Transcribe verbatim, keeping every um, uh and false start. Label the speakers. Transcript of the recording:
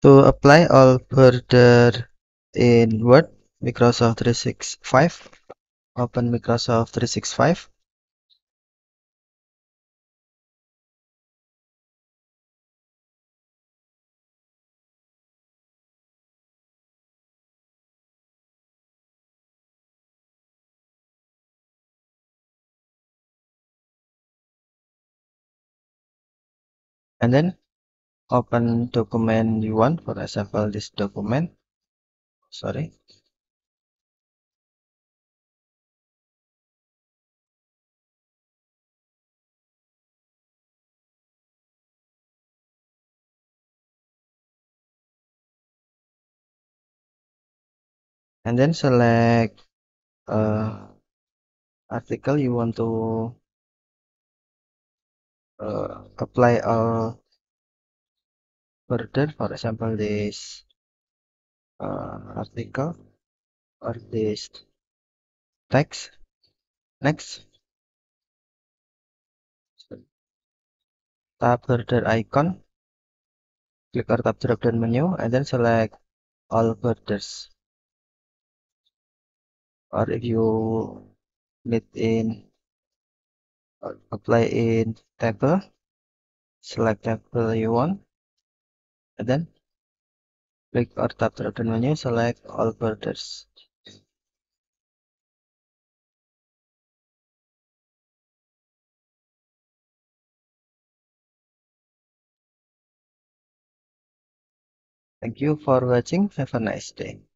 Speaker 1: To apply all further in Word, Microsoft three sixty-five, open Microsoft three sixty-five. And then open document you want, for example, this document. Sorry. And then select uh, article you want to uh, apply all further, for example, this uh, article or this text. Next, tap further icon, click or tap drop down menu, and then select all furthers. Or if you need in uh, apply in table, select table you want, and then click or tap drop down menu, select all furthers. Thank you for watching. Have a nice day.